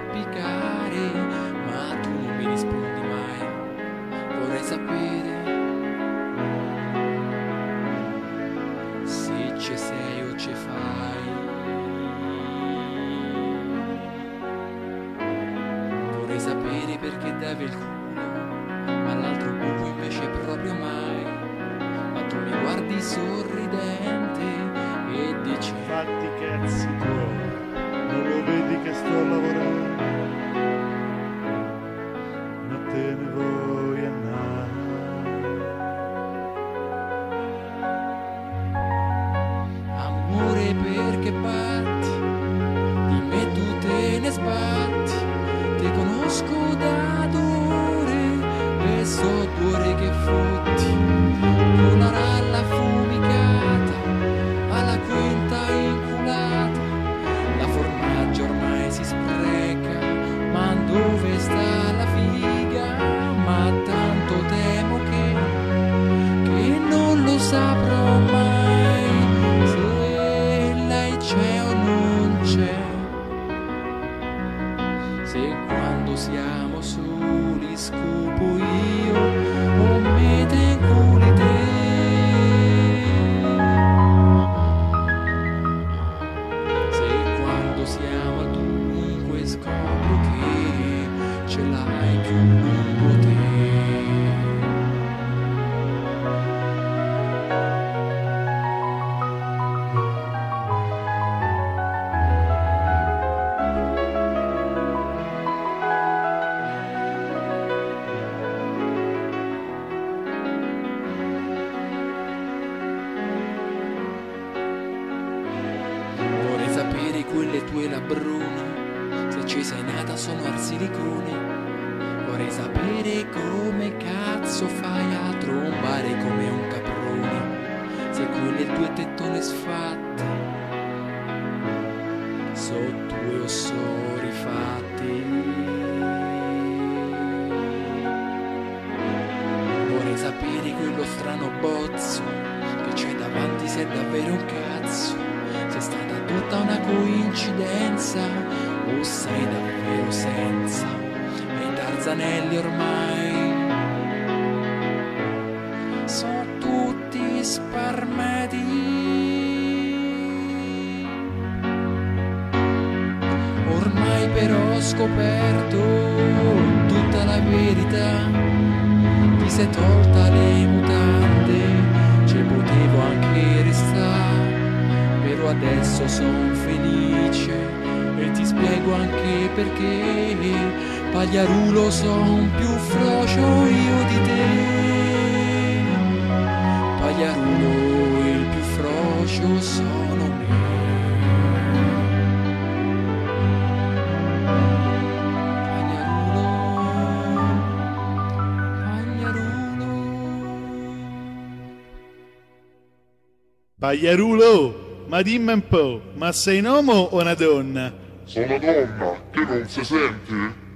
zoppicare, ma tu non mi rispondi mai. Vorrei sapere se ci sei o ci fai. Vorrei sapere perché davi il culo, ma l'altro buco invece proprio mai. Ma tu mi guardi sorridente e dici: fatti cazzi tuoi, non lo vedi che sto lavorando, ma te ne vuoi andare. Amore, perché parti? Di me tu te ne sbatti. Ti conosco da ore e so d'ore che fotti. Con la ralla fumicata, alla quinta inculata. La formaggio ormai si spreca, ma dove sta la figa? Ma tanto temo che non lo saprò mai se lei c'è o non c'è. Se quando siamo soli scopo io o me te inculi te. Se quando siamo al dunque scopro che ce l'hai più lungo te. Vorrei sapere quelle tue labbrone, se ci sei nata sono al silicone. Vorrei sapere come cazzo fai a trombare come un caprone, se quelle tue tettone sfatte so tue o so rifatte. Vorrei sapere quello strano bozzo che c'è davanti se è davvero un cazzo, se è stata tutta una coincidenza o sei davvero senza. E i tarzanelli ormai sono tutti sparmeti. Ormai però ho scoperto tutta la verità. Ti sei tolta le mutande, ci potevo anche restare, però adesso son felice e ti spiego anche perché. Pagliarulo son più frocio io di te. Pagliarulo il più frocio sono me. Pagliarulo, ma dimmi un po', ma sei un uomo o una donna? Sono donna, che non si sente?